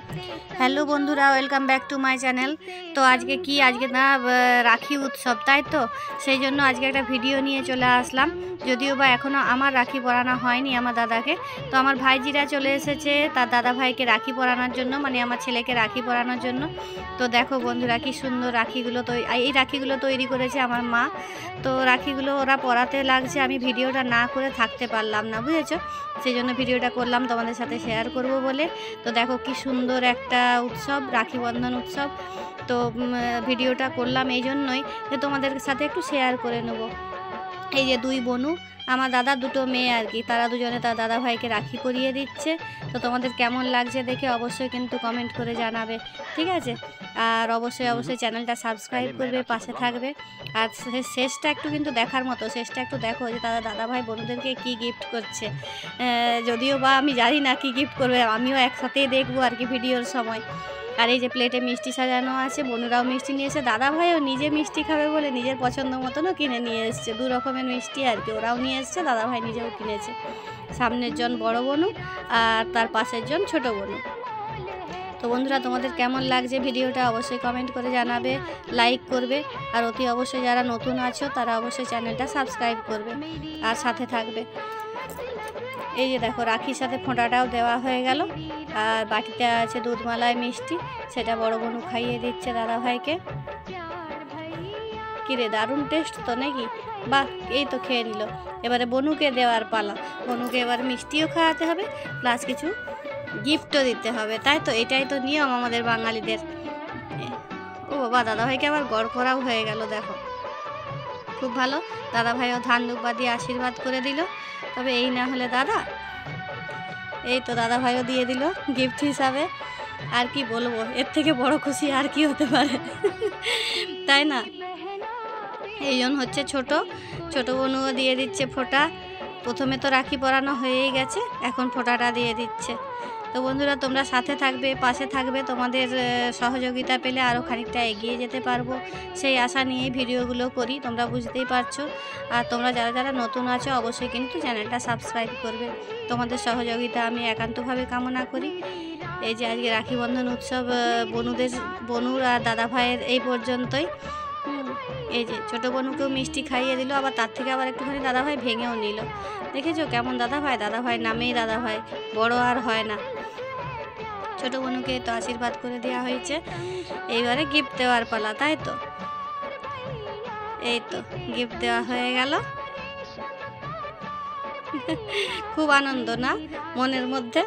Hello বন্ধুরা, welcome back to my channel. তো আজকে না রাখি উৎসব, তাই তো সেই জন্য আজকে একটা ভিডিও নিয়ে চলে আসলাম। যদিও বা এখনও আমার রাখি পরানো হয়নি আমার দাদাকে। তো আমার ভাইজিরা চলে এসেছে তার দাদা ভাইকে রাখি পরানোর জন্য, মানে আমার ছেলেকে রাখি পরানোর জন্য। তো দেখো বন্ধুরা কি সুন্দর রাখিগুলো, তো এই রাখিগুলো তৈরি করেছে আমার মা। তো রাখিগুলো ওরা পরাতে লাগছে, আমি ভিডিওটা না করে থাকতে পারলাম না, বুঝেছো? সেই জন্য ভিডিওটা করলাম তোমাদের সাথে শেয়ার করব বলে। তো দেখো কি সুন্দর একটা উৎসব, রাখি বন্ধন উৎসব। তো ভিডিওটা করলাম এই জন্যই যে তোমাদের সাথে একটু শেয়ার করে নেব। এই যে দুই বোনু, আমার দাদা দুটো মেয়ে আর কি, তারা দুজনে তার দাদা ভাইকে রাখি পরিয়ে দিচ্ছে। তো তোমাদের কেমন লাগছে দেখে অবশ্যই কিন্তু কমেন্ট করে জানাবে, ঠিক আছে? আর অবশ্যই চ্যানেলটা সাবস্ক্রাইব করবে, পাশে থাকবে। আর শেষটা একটু কিন্তু দেখার মতো, শেষটা একটু দেখো যে তারা দাদা ভাই বোনদেরকে কি গিফট করছে। যদিও বা আমি জানি না কি গিফট করবে, আমিও একসাথেই দেখবো আর কি ভিডিওর সময়। আর এই যে প্লেটে মিষ্টি সাজানো আছে, বোনেরাও মিষ্টি নিয়েছে, দাদা ভাইও নিজে মিষ্টি খাবে বলে নিজের পছন্দ মতনও কিনে নিয়ে এসছে। দু রকমের মিষ্টি আর কি, ওরাও নিয়ে এসছে, দাদা ভাই নিজেও কিনেছে। সামনের জন বড় বোনু আর তার পাশের জন ছোট বোনু। তো বন্ধুরা তোমাদের কেমন লাগছে ভিডিওটা অবশ্যই কমেন্ট করে জানাবে, লাইক করবে। আর অতি অবশ্যই যারা নতুন আছো তারা অবশ্যই চ্যানেলটা সাবস্ক্রাইব করবে আর সাথে থাকবে। এই যে দেখো রাখির সাথে ফোঁটাটাও দেওয়া হয়ে গেল। আর বাটিতে আছে দুধমালাই মিষ্টি, সেটা বড় বোনু খাইয়ে দিচ্ছে দাদা ভাইকে। কিরে দারুণ টেস্ট তো নাকি? বাহ, এই তো খেয়ে নিল। এবারে বনুকে দেওয়ার পালা। বনুকে এবার মিষ্টিও খাওয়াতে হবে, প্লাস কিছু গিফটও দিতে হবে, তাই তো? এটাই তো নিয়ম আমাদের বাঙালিদের। ও বাবা, দাদা ভাইকে আবার গড় করাও হয়ে গেল, দেখো খুব ভালো। দাদা ভাইও ধান দুব্বা দিয়ে আশীর্বাদ করে দিল। তবে এই না হলে দাদা, এই তো দাদা ভাইও দিয়ে দিল গিফট হিসাবে। আর কি বলবো, এর থেকে বড় খুশি আর কি হতে পারে, তাই না? এই জন হচ্ছে ছোট বোনও দিয়ে দিচ্ছে ফোঁটা। প্রথমে তো রাখি পরানো হয়েই গেছে, এখন ফোঁটাটা দিয়ে দিচ্ছে। তো বন্ধুরা তোমরা সাথে থাকবে, পাশে থাকবে, তোমাদের সহযোগিতা পেলে আরও খানিকটা এগিয়ে যেতে পারবো, সেই আশা নিয়েই ভিডিওগুলো করি, তোমরা বুঝতেই পারছো। আর তোমরা যারা নতুন আছো অবশ্যই কিন্তু চ্যানেলটা সাবস্ক্রাইব করবে। তোমাদের সহযোগিতা আমি একান্তভাবে কামনা করি। এই যে আজকে রাখি বন্ধন উৎসব বনুর আর দাদা ভাইয়ের এই পর্যন্তই। এই যে ছোটো বোনুকেও মিষ্টি খাইয়ে দিল, আবার তার থেকে আবার একটুখানি দাদা ভাই ভেঙেও নিল। দেখেছো কেমন দাদা ভাই নামেই দাদা ভাই, বড় আর হয় না। ছোটো বোনুকে তো আশীর্বাদ করে দেওয়া হয়েছে, এইবারে গিফট দেওয়ার পালা, তাই তো? এই তো গিফট দেওয়া হয়ে গেল। খুব আনন্দ না মনের মধ্যে?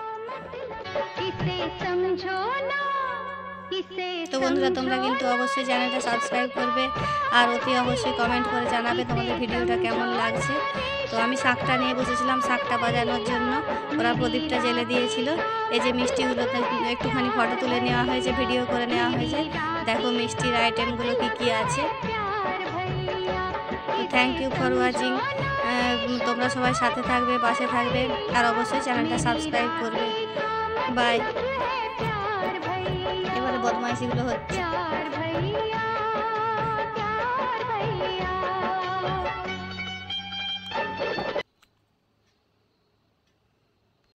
তো বন্ধুরা তোমরা কিন্তু অবশ্যই চ্যানেলটা সাবস্ক্রাইব করবে আর অতি অবশ্যই কমেন্ট করে জানাবে তোমাদের ভিডিওটা কেমন লাগছে। তো আমি শাঁখটা নিয়ে বসেছিলাম, শাঁখটা বাজানোর জন্য ওরা প্রদীপটা জ্বেলে দিয়েছিল। এই যে মিষ্টিগুলোতে একটুখানি ফটো তুলে নেওয়া হয়েছে, ভিডিও করে নেওয়া হয়েছে। দেখো মিষ্টির আইটেমগুলো কি আছে। তো থ্যাংক ইউ ফর ওয়াচিং। তোমরা সবাই সাথে থাকবে, পাশে থাকবে, আর অবশ্যই চ্যানেলটা সাবস্ক্রাইব করবে। বাই। এবারে বদমাইশিগুলো হচ্ছে।